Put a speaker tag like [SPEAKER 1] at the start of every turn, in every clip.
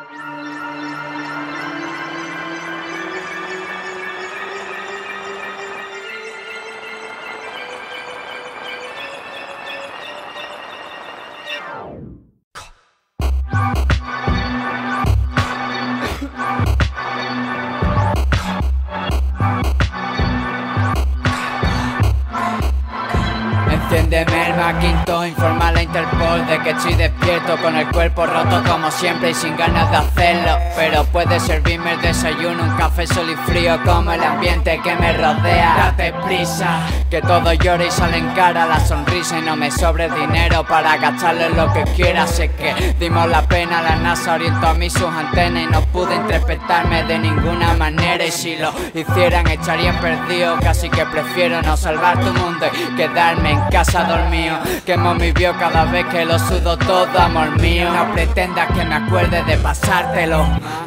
[SPEAKER 1] Enciéndeme el Macintosh, informa a la Interpol de que estoy despierto, con el cuerpo roto como siempre y sin ganas de hacerlo. Pero puedes servirme el desayuno, un café solo y frío como el ambiente que me rodea. Date prisa, que todo llora y sale en cara la sonrisa y no me sobre dinero para gastarlo en lo que quiera. Sé que dimos la pena, la NASA orientó a mí sus antenas y no pude interpretarme de ninguna manera. Y si lo hicieran estarían perdidos, casi que prefiero no salvar tu mundo y quedarme en casa dormido. Quemo mi bio cada vez que lo sudo todo, amor mío. No pretendas que me acuerde de pasártelo.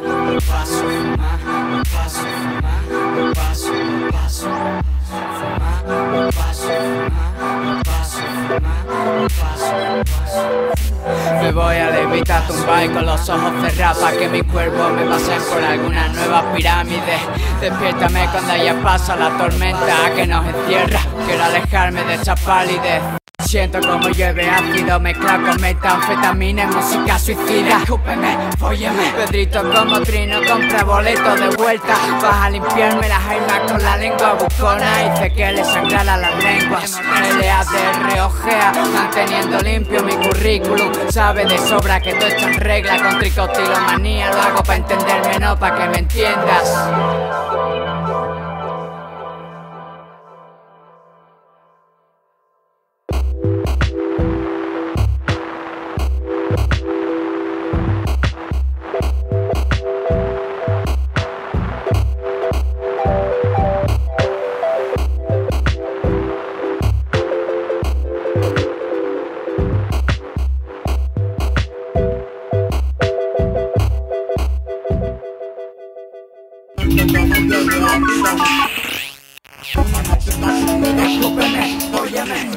[SPEAKER 1] Me voy a levitar, tumbar y con los ojos cerrados pa' que mi cuerpo me pasen por alguna nueva pirámide. Despiértame cuando ya pasa la tormenta que nos encierra. Quiero alejarme de esta palidez. Siento como llueve ácido mezclado con metanfetamina y música suicida. Escúpeme, fólleme. Pedrito como trino, compra boleto de vuelta. Vas a limpiarme las aimas con la lengua buscona. Hice que le sangrara las lenguas. LADR ojea, manteniendo limpio mi currículum. Sabe de sobra que todo está en regla con tricotilomanía. Lo hago pa' entenderme, no pa' que me entiendas. Escúpeme, óyeme.